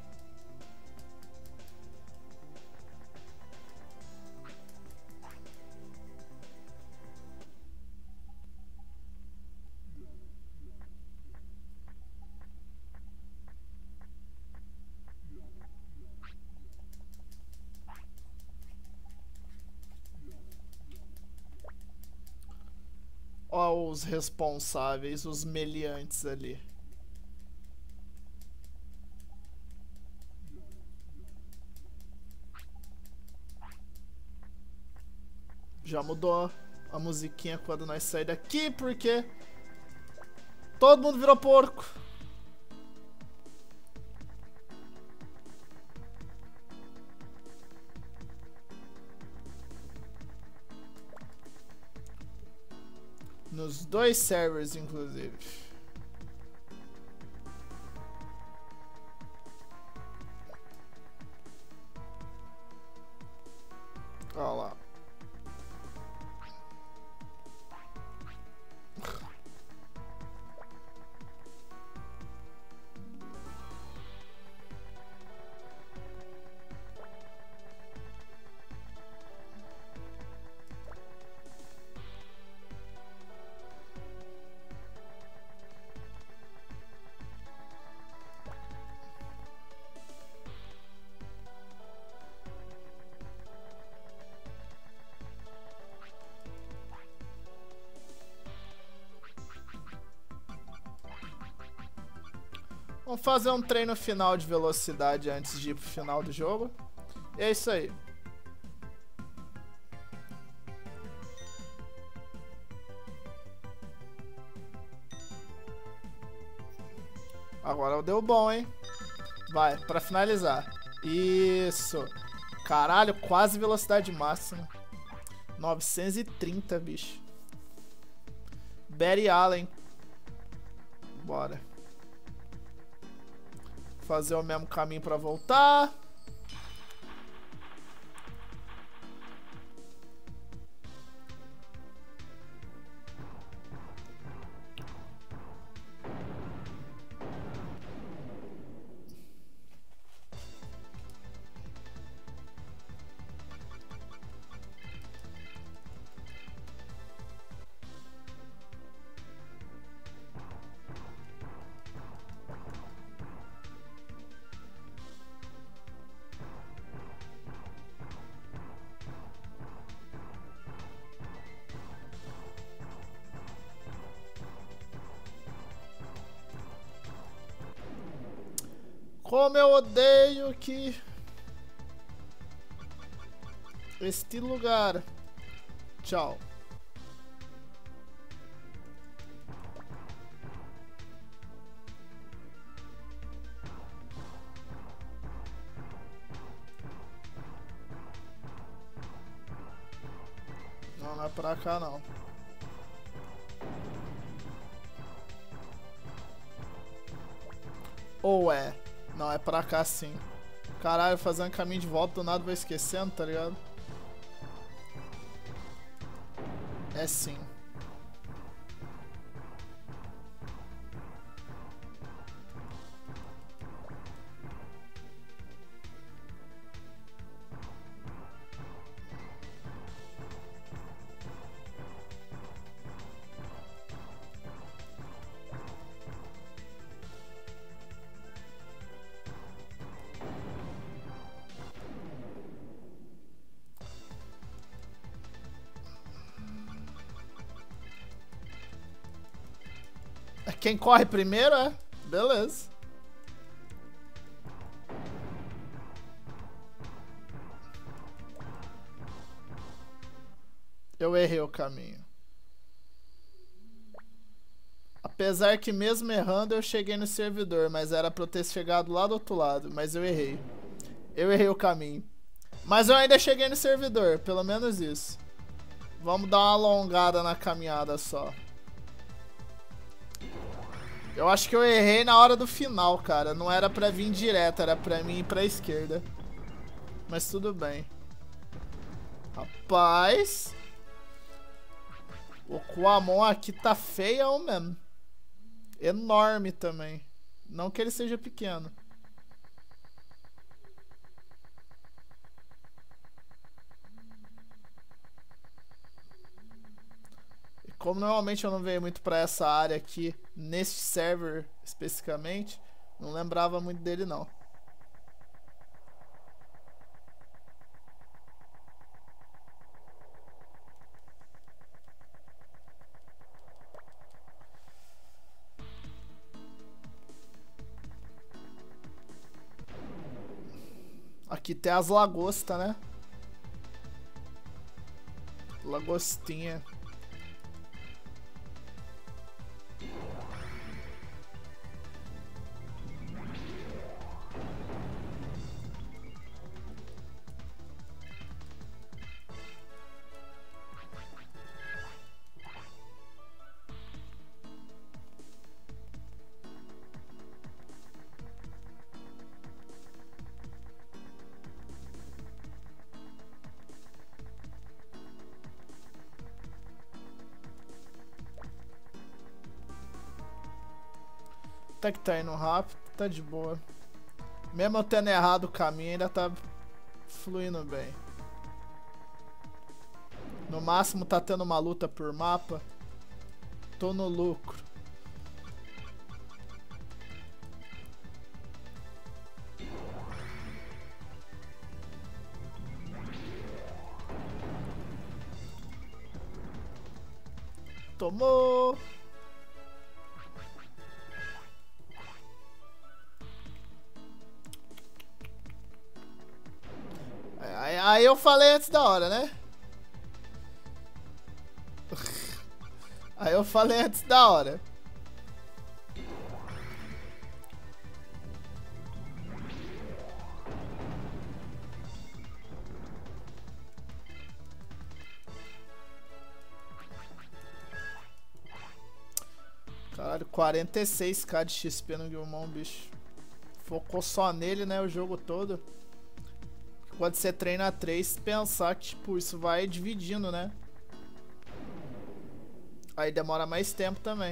Ó os responsáveis, os meliantes ali. Já mudou a musiquinha quando nós saímos daqui, porque todo mundo virou porco. Nos dois servers, inclusive. Olha lá. Vamos fazer um treino final de velocidade antes de ir pro final do jogo. E é isso aí. Agora deu bom, hein? Vai, pra finalizar. Isso. Caralho, quase velocidade máxima. 930, bicho. Barry Allen. Bora. Fazer o mesmo caminho pra voltar. Como eu odeio que este lugar. Tchau. Não, não é pra cá não. Ou é? Não, é pra cá sim. Caralho, fazendo caminho de volta do nada vou esquecendo, tá ligado? É sim. Quem corre primeiro é? Beleza. Eu errei o caminho. Apesar que mesmo errando eu cheguei no servidor, mas era pra eu ter chegado lá do outro lado, mas eu errei. Eu errei o caminho. Mas eu ainda cheguei no servidor, pelo menos isso. Vamos dar uma alongada na caminhada só. Eu acho que eu errei na hora do final, cara. Não era pra vir direto, era pra mim ir pra esquerda. Mas tudo bem. Rapaz. O Kuamon aqui tá feião mesmo. Enorme também. Não que ele seja pequeno. E como normalmente eu não venho muito pra essa área aqui, neste server especificamente, não lembrava muito dele não. Aqui tem as lagostas, né? Lagostinha. Até que tá indo rápido, tá de boa. Mesmo eu tendo errado o caminho, ainda tá fluindo bem. No máximo tá tendo uma luta por mapa. Tô no lucro. Tomou! Aí eu falei antes da hora, né? Aí eu falei antes da hora. Caralho, 46k de XP no Guilmon, bicho. Focou só nele, né, o jogo todo. Quando você treina 3, pensar que, tipo, isso vai dividindo, né? Aí demora mais tempo também.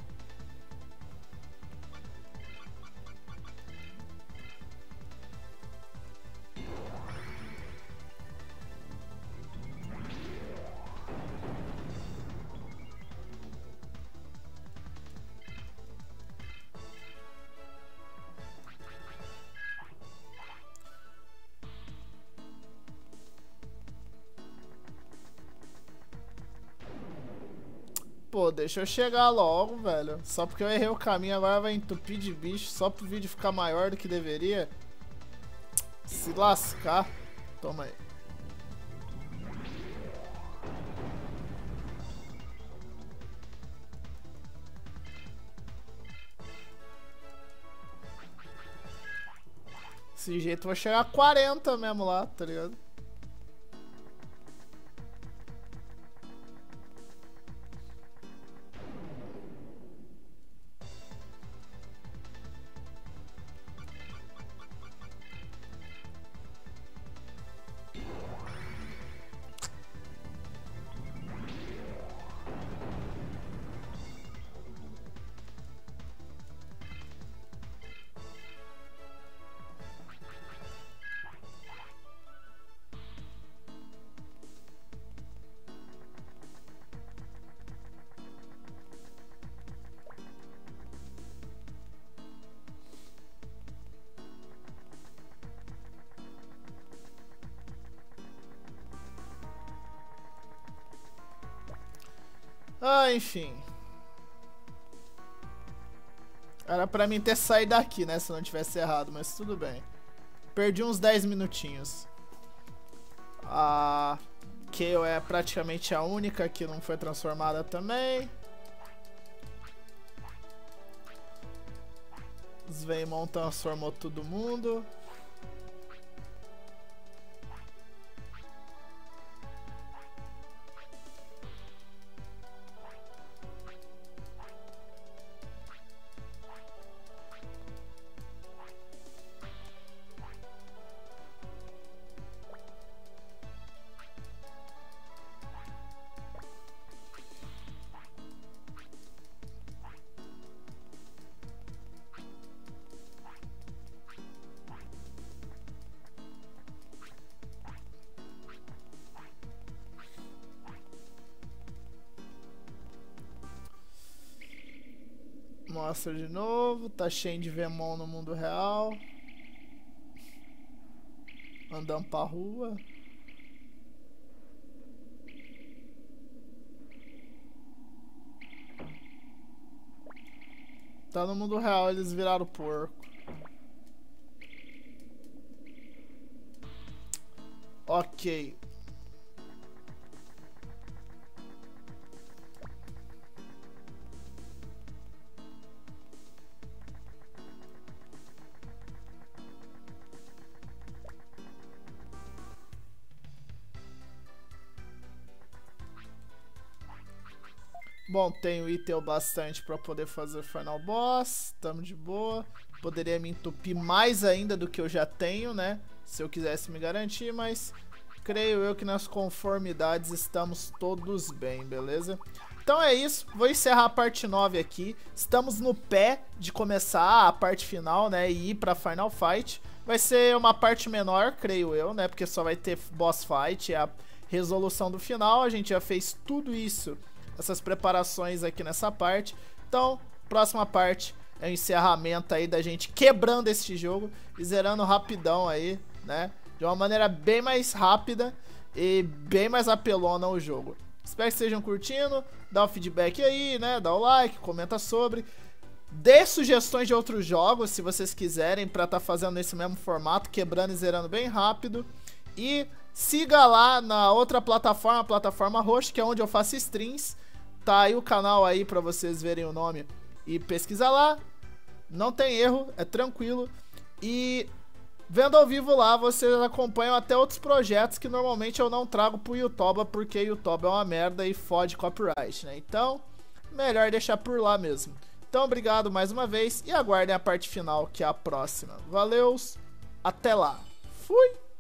Pô, deixa eu chegar logo, velho. Só porque eu errei o caminho, agora vai entupir de bicho. Só pro vídeo ficar maior do que deveria. Se lascar. Toma aí. Desse jeito eu vou chegar a 40 mesmo lá, tá ligado? Ah, enfim. Era pra mim ter saído daqui, né? Se não tivesse errado, mas tudo bem. Perdi uns 10 minutinhos. A Kayle é praticamente a única que não foi transformada também. Sveimon transformou todo mundo. Master de novo. Tá cheio de Vemon no mundo real. Andando pra rua. Tá no mundo real, eles viraram porco. Ok. Bom, tenho item bastante para poder fazer Final Boss. Tamo de boa. Poderia me entupir mais ainda do que eu já tenho, né? Se eu quisesse me garantir, mas creio eu que nas conformidades estamos todos bem, beleza? Então é isso, vou encerrar a parte 9 aqui. Estamos no pé de começar a parte final, né? E ir pra Final Fight. Vai ser uma parte menor, creio eu, né? Porque só vai ter Boss Fight, é a resolução do final. A gente já fez tudo isso, essas preparações aqui nessa parte. Então, próxima parte é o encerramento aí da gente quebrando este jogo e zerando rapidão aí, né? De uma maneira bem mais rápida e bem mais apelona o jogo. Espero que estejam curtindo. Dá um feedback aí, né? Dá o like, comenta sobre. Dê sugestões de outros jogos, se vocês quiserem, pra estar fazendo nesse mesmo formato, quebrando e zerando bem rápido. E siga lá na outra plataforma, a plataforma roxa, que é onde eu faço streams. Tá aí o canal aí pra vocês verem o nome e pesquisar lá. Não tem erro, é tranquilo. E vendo ao vivo lá, vocês acompanham até outros projetos que normalmente eu não trago pro YouTube, porque o YouTube é uma merda e fode copyright, né? Então, melhor deixar por lá mesmo. Então, obrigado mais uma vez e aguardem a parte final, que é a próxima. Valeus, até lá. Fui!